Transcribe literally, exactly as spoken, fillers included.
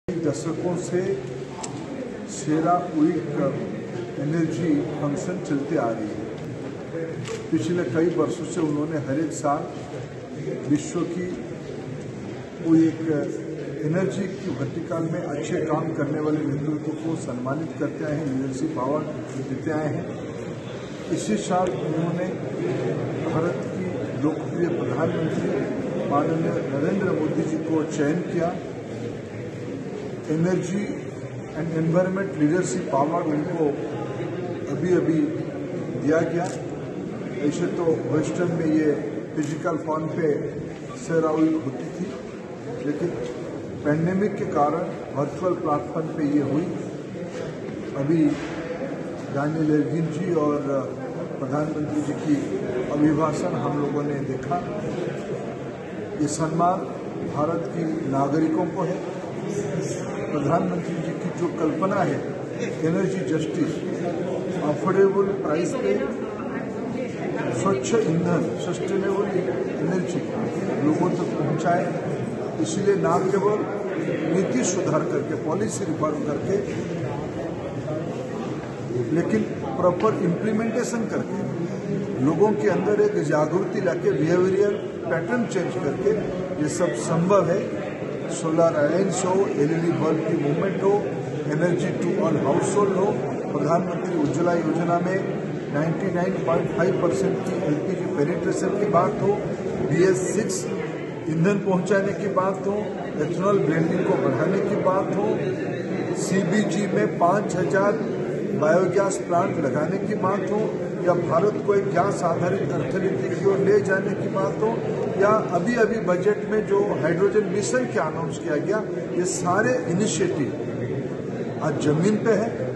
दशकों से सेरा उइक energy function चलते आ रही है। पिछले कई वर्षों से उन्होंने हर एक साल विश्व की वो एक एनर्जी की वर्टिकल में अच्छे काम करने वाले नेतृत्व को सम्मानित करते आए हैं, लीडरशिप अवार्ड देते आए हैं। इसी साल उन्होंने भारत की लोकप्रिय प्रधानमंत्री माननीय नरेंद्र मोदी जी को चयन किया। Energy and environment leadership award उनको अभी अभी दिया गया। ऐसे तो वेस्टर्न में ये फिजिकल फॉर्म पे सेरा उइक होती थी, लेकिन पैंडेमिक के कारण वर्चुअल प्लेटफॉर्म पे ये हुई। अभी दानियल एरगिन जी और प्रधानमंत्री जी की अभिभाषण हम लोगों ने देखा। ये सम्मान भारत की नागरिकों को है। प्रधानमंत्री जी की जो कल्पना है एनर्जी जस्टिस, अफोर्डेबल प्राइस पे स्वच्छ ईंधन, सस्टेनेबल एनर्जी लोगों तक पहुंचाए, इसलिए ना केवल नीति सुधार करके, पॉलिसी रिफॉर्म करके, लेकिन प्रॉपर इम्प्लीमेंटेशन करके लोगों के अंदर एक जागृति लाके बिहेवियरल पैटर्न चेंज करके ये सब संभव है। सोलर अलायंस हो, एलईडी बल्ब की मूवमेंट हो, energy to all household हो, प्रधानमंत्री उज्ज्वला योजना में निन्यानवे पॉइंट पाँच परसेंट की एलपीजी पेनिट्रेशन की बात हो, बी एस सिक्स ईंधन पहुंचाने की बात हो, एथेनॉल ब्लेंडिंग को बढ़ाने की बात हो, सीबीजी में पाँच हजार बायोगैस प्लांट लगाने की बात हो, या भारत को एक गैस आधारित अर्थनीति की ओर ले जाने की बात हो, या अभी अभी बजट में जो हाइड्रोजन मिशन क्या अनाउंस किया गया, ये सारे इनिशिएटिव आज जमीन पे है।